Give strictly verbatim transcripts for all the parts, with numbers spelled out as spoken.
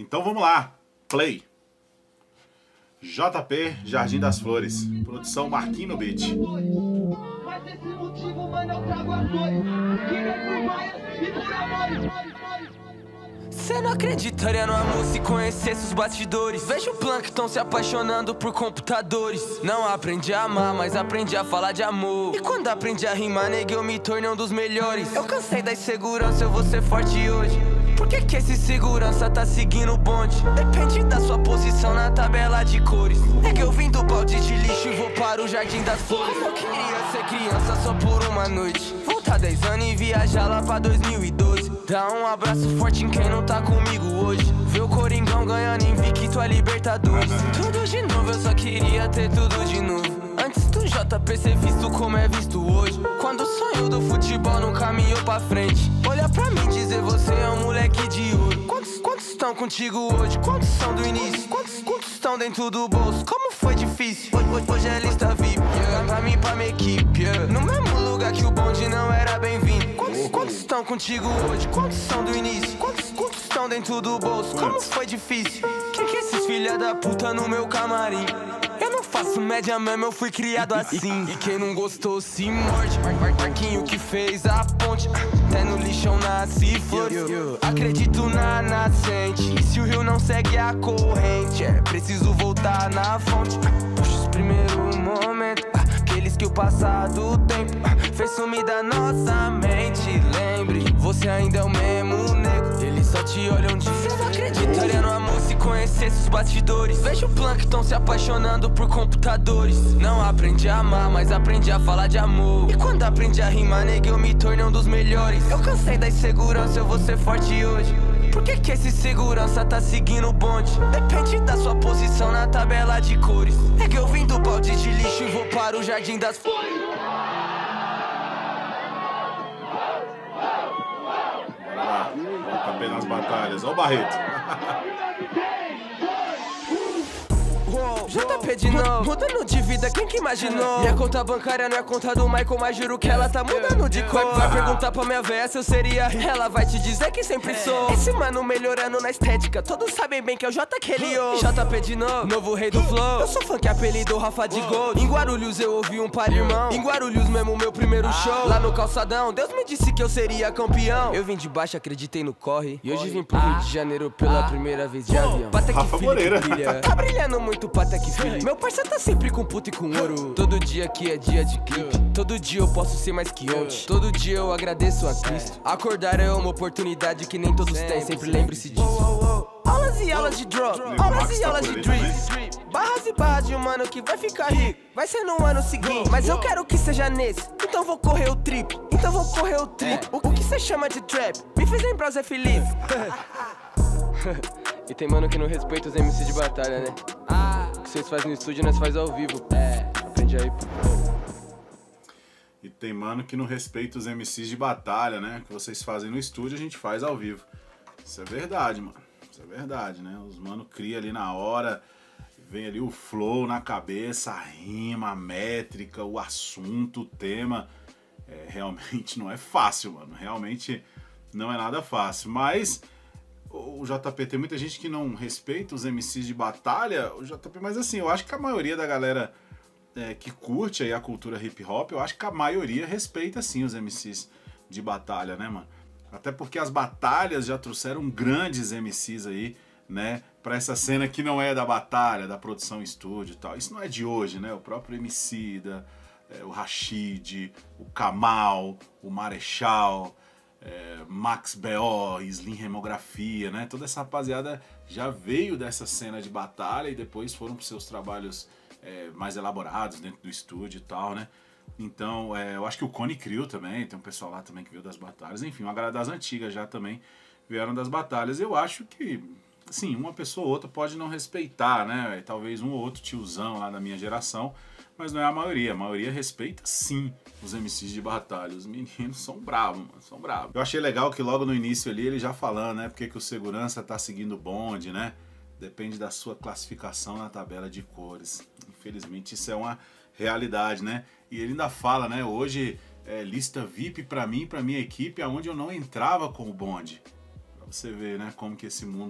Então vamos lá, play. J P, Jardim das Flores, produção Marquinhos no beat. Mas esse motivo, mano, eu trago as dores. Queria por mais e por amor. Cê não acreditaria no amor se conhecesse os bastidores. Vejo o Plankton se apaixonando por computadores. Não aprendi a amar, mas aprendi a falar de amor. E quando aprendi a rimar, neguei, eu me tornei um dos melhores. Eu cansei da insegurança, eu vou ser forte hoje. Por que que esse segurança tá seguindo o bonde? Depende da sua posição na tabela de cores. É que eu vim do balde de lixo e vou para o Jardim das Flores. Eu queria ser criança só por uma noite, voltar dez anos e viajar lá pra dois mil e doze. Dá um abraço forte em quem não tá comigo hoje. Ver o Coringão ganhando invicto a Libertadores. Tudo de novo, eu só queria ter tudo de novo. Antes do J P ser visto como é visto hoje. Quando o sonho do futebol não caminhou pra frente, olha pra mim e dizer você é um moleque de ouro. Quantos, quantos estão contigo hoje? Quantos são do início? Quantos, quantos estão dentro do bolso? Como foi difícil? Hoje, hoje, hoje é lista V I P, yeah. Pra mim, pra minha equipe, yeah. No mesmo lugar que o bonde não era bem-vindo. Quantos, quantos estão contigo hoje? Quantos são do início? Quantos, quantos estão dentro do bolso? Como foi difícil? Quem que é esses filha da puta no meu camarim? Eu não faço média mesmo, eu fui criado assim. E quem não gostou se morde. Marquinho que fez a ponte, até no lixão nasce flores. Acredito na nascente, e se o rio não segue a corrente, é preciso voltar na fonte. Puxa os primeiros momentos, aqueles que o passado tempo fez sumir da nossa mente. Lembre, você ainda é o mesmo nego, eles só te olham de frente. Você não acreditaria no amor se conhecesse os bastidores. Vejo o Plankton se apaixonando por computadores. Não aprendi a amar, mas aprendi a falar de amor. E quando aprendi a rimar, neguei, eu me tornei um dos melhores. Eu cansei da insegurança, eu vou ser forte hoje. Por que que esse segurança tá seguindo o bonde? Depende da sua posição na tabela de cores. É que eu vim do balde de lixo e vou para o Jardim das Flores. Tá bem nas batalhas, ó o Barreto. J P de novo, mudando de vida, quem que imaginou? Minha conta bancária não é conta do Michael, mas juro que ela tá mudando de cor. Vai, vai perguntar pra minha véia se eu seria rico, ela vai te dizer que sempre sou. Esse mano melhorando na estética, todos sabem bem que é o J que ele ouve. J P de novo, novo rei do flow. Eu sou fã que apelidou Rafa de Gold. Em Guarulhos eu ouvi um par irmão. Em Guarulhos mesmo meu primeiro show. Lá no calçadão, Deus me disse que eu seria campeão. Eu vim de baixo, acreditei no corre, e hoje vim pro Rio de Janeiro pela primeira vez de avião. Pata que filho que brilha, tá brilhando muito, pata que filho. Meu parceiro tá sempre com puto e com ouro. Todo dia aqui é dia de clipe, todo dia eu posso ser mais que ontem. Todo dia eu agradeço a Cristo. Acordar é uma oportunidade que nem todos têm, sempre lembre-se disso. Aulas e aulas de drop, aulas e aulas de drip, barras e barras de um mano que vai ficar rico. Vai ser no ano seguinte, mas eu quero que seja nesse. Então vou correr o trip, então vou correr o trip. O, o que cê chama de trap, me fez lembrar o Zé Felipe. E tem mano que não respeita os M Cs de batalha, né? O que vocês fazem no estúdio, nós faz ao vivo. É, aprendi aí, pô. E tem mano que não respeita os M Cs de batalha, né? O que vocês fazem no estúdio, a gente faz ao vivo. Isso é verdade, mano. Isso é verdade, né? Os mano cria ali na hora, vem ali o flow na cabeça, a rima, a métrica, o assunto, o tema. É, realmente não é fácil, mano. Realmente não é nada fácil. Mas o J P, tem muita gente que não respeita os M Cs de batalha, o J P, mas assim, eu acho que a maioria da galera é, que curte aí a cultura hip hop, eu acho que a maioria respeita sim os M Cs de batalha, né, mano? Até porque as batalhas já trouxeram grandes M Cs aí, né, pra essa cena que não é da batalha, da produção em estúdio e tal. Isso não é de hoje, né? O próprio Emicida, é, o Rashid, o Kamal, o Marechal, É, Max B O, Slim Remografia, né? Toda essa rapaziada já veio dessa cena de batalha e depois foram para seus trabalhos é, mais elaborados dentro do estúdio e tal, né? Então, é, eu acho que o Cone Crew também, tem um pessoal lá também que veio das batalhas. Enfim, uma galera das antigas já também vieram das batalhas. Eu acho que, assim, uma pessoa ou outra pode não respeitar, né? Talvez um ou outro tiozão lá da minha geração, mas não é a maioria. A maioria respeita sim os M Cs de batalha. Os meninos são bravos, mano, são bravos. Eu achei legal que logo no início ali ele já falando, né, porque que o segurança tá seguindo o bonde, né? Depende da sua classificação na tabela de cores. Infelizmente isso é uma realidade, né? E ele ainda fala, né, hoje é lista V I P pra mim, pra minha equipe, aonde eu não entrava com o bonde. Pra você ver, né, como que esse mundo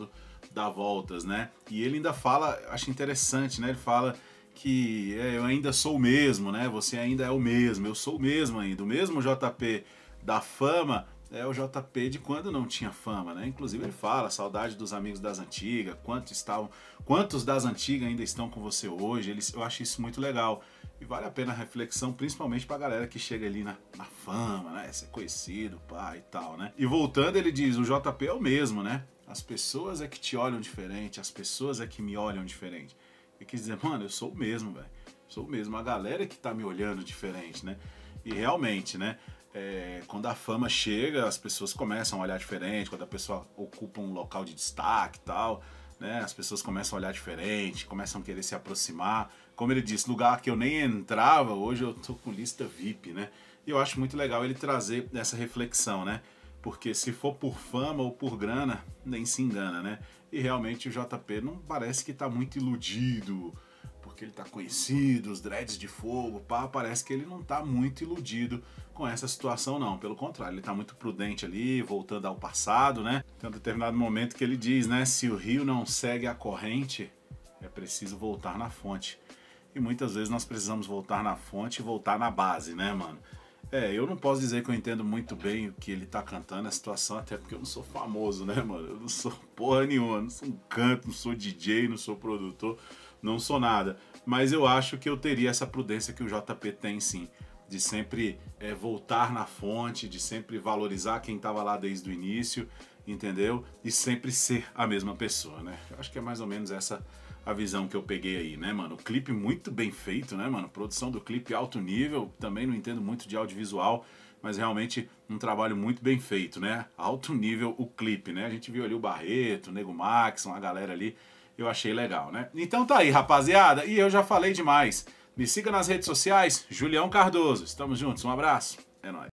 dá voltas, né? E ele ainda fala, acho interessante, né? Ele fala que é, eu ainda sou o mesmo, né? Você ainda é o mesmo, eu sou o mesmo ainda. O mesmo J P da fama é o J P de quando não tinha fama, né? Inclusive ele fala, saudade dos amigos das antigas, quantos, estavam, quantos das antigas ainda estão com você hoje. Ele, eu acho isso muito legal. E vale a pena a reflexão, principalmente pra galera que chega ali na, na fama, né? Ser conhecido, pá, e tal, né? E voltando, ele diz, o J P é o mesmo, né? As pessoas é que te olham diferente, as pessoas é que me olham diferente. Ele quis dizer, mano, eu sou o mesmo, velho. Sou o mesmo. A galera é que tá me olhando diferente, né? E realmente, né? É, quando a fama chega, as pessoas começam a olhar diferente, quando a pessoa ocupa um local de destaque e tal, né? As pessoas começam a olhar diferente, começam a querer se aproximar. Como ele disse, lugar que eu nem entrava, hoje eu tô com lista V I P, né? E eu acho muito legal ele trazer essa reflexão, né? Porque se for por fama ou por grana, nem se engana, né? E realmente o J P não parece que tá muito iludido, porque ele tá conhecido, os dreads de fogo, pá, parece que ele não tá muito iludido com essa situação não, pelo contrário, ele tá muito prudente ali, voltando ao passado, né? Tem um determinado momento que ele diz, né, se o rio não segue a corrente, é preciso voltar na fonte. E muitas vezes nós precisamos voltar na fonte e voltar na base, né, mano? É, eu não posso dizer que eu entendo muito bem o que ele tá cantando, a situação, até porque eu não sou famoso, né, mano? Eu não sou porra nenhuma, não sou um canto, não sou D J, não sou produtor, não sou nada. Mas eu acho que eu teria essa prudência que o J P tem, sim. De sempre é, voltar na fonte, de sempre valorizar quem tava lá desde o início, entendeu? E sempre ser a mesma pessoa, né? Eu acho que é mais ou menos essa a visão que eu peguei aí, né, mano? O clipe muito bem feito, né, mano? Produção do clipe alto nível, também não entendo muito de audiovisual, mas realmente um trabalho muito bem feito, né? Alto nível o clipe, né? A gente viu ali o Barreto, o Nego Max, uma galera ali, eu achei legal, né? Então tá aí, rapaziada, e eu já falei demais. Me siga nas redes sociais, Julião Cardoso. Estamos juntos, um abraço, é nóis.